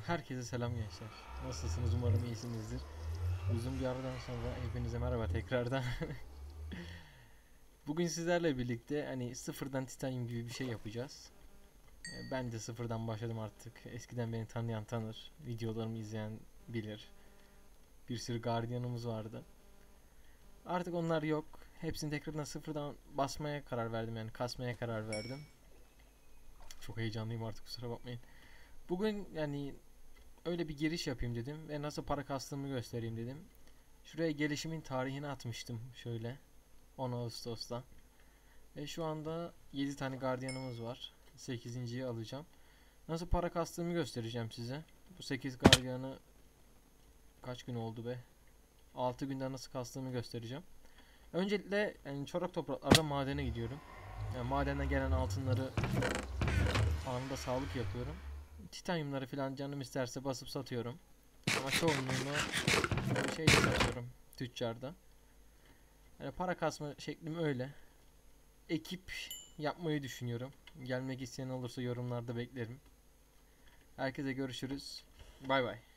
Herkese selam gençler. Nasılsınız? Umarım iyisinizdir. Uzun bir aradan sonra hepinize merhaba tekrardan. Bugün sizlerle birlikte hani sıfırdan titanyum gibi bir şey yapacağız. Ben de sıfırdan başladım artık. Eskiden beni tanıyan tanır. Videolarımı izleyen bilir. Bir sürü gardiyanımız vardı. Artık onlar yok. Hepsini tekrardan sıfırdan basmaya karar verdim, yani kasmaya karar verdim. Çok heyecanlıyım artık, kusura bakmayın. Bugün yani öyle bir giriş yapayım dedim ve nasıl para kastığımı göstereyim dedim. Şuraya gelişimin tarihini atmıştım şöyle 10 Ağustos'ta. Ve şu anda 7 tane gardiyanımız var. 8.'yi alacağım. Nasıl para kastığımı göstereceğim size. Bu 8 gardiyanı kaç gün oldu be? 6 günde nasıl kastığımı göstereceğim. Öncelikle yani çorak topraklarda madene gidiyorum. Yani madenden gelen altınları anında sağlık yapıyorum. Titanyumları falan canım isterse basıp satıyorum. Ama çoğunluğunu şeyde satıyorum. Tüccarda. Yani para kasma şeklim öyle. Ekip yapmayı düşünüyorum. Gelmek isteyen olursa yorumlarda beklerim. Herkese görüşürüz. Bay bay.